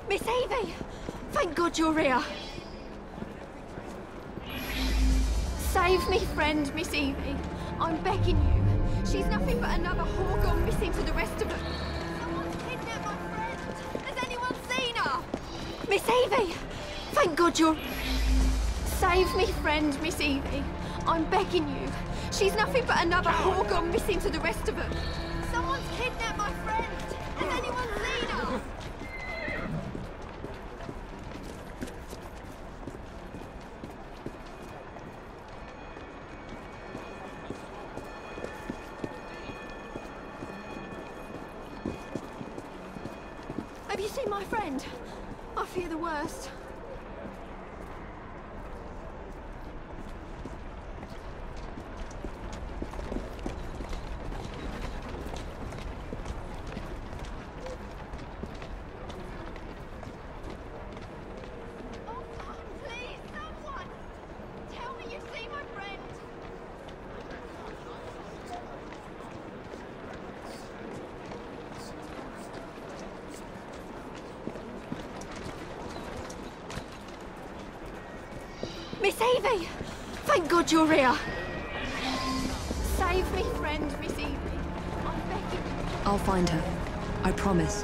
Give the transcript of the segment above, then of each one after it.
Miss Evie! Thank God you're here. Save me, friend, Miss Evie. I'm begging you. She's nothing but another whore gone missing to the rest of them. Someone's kidnapped my friend. Has anyone seen her? Miss Evie! Thank God you're... Save me, friend, Miss Evie. I'm begging you. She's nothing but another whore gone missing to the rest of them. Someone's kidnapped my friend. Has anyone seen her? Have you seen my friend? I fear the worst. Miss Evie! Thank God you're here. Save me, friend, Miss Evie. I'm begging you. I'll find her. I promise.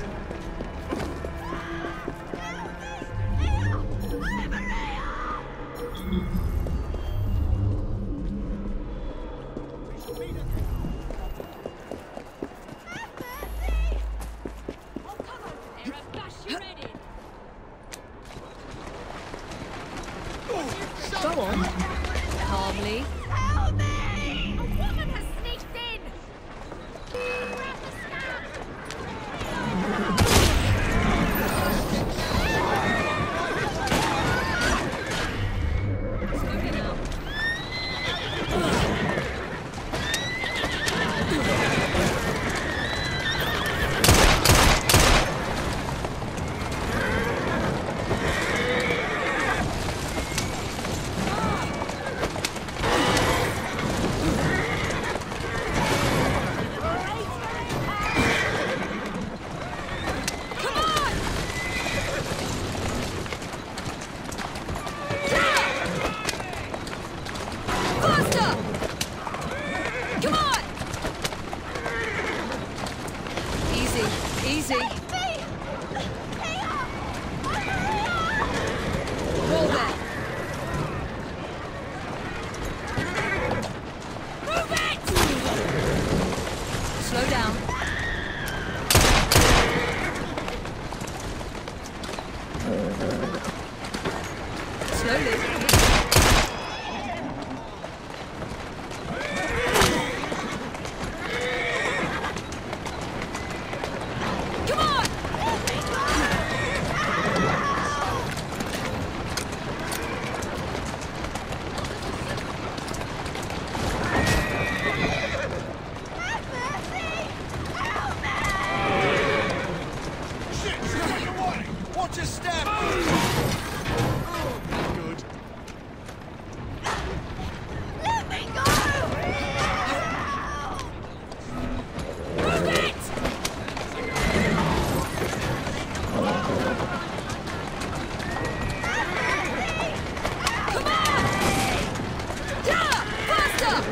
Go on. Calmly. Help me! A woman has sneaked in! Grab the scab! Slowly now. Easy. Roll there. Move it! Slow down. Slowly. Watch your step! Good. Let me go! Move it! Come on! Yeah! Faster!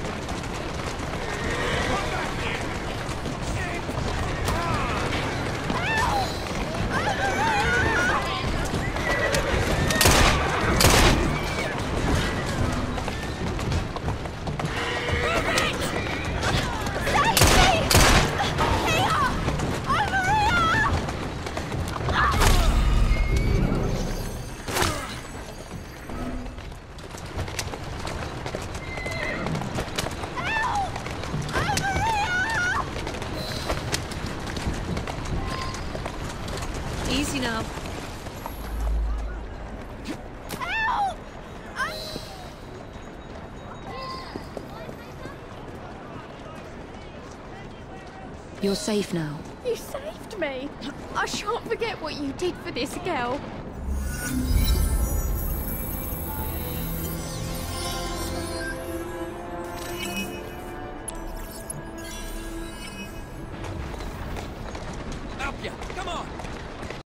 Easy now. Help! You're safe now. You saved me. I shan't forget what you did for this girl. Up ya! Come on!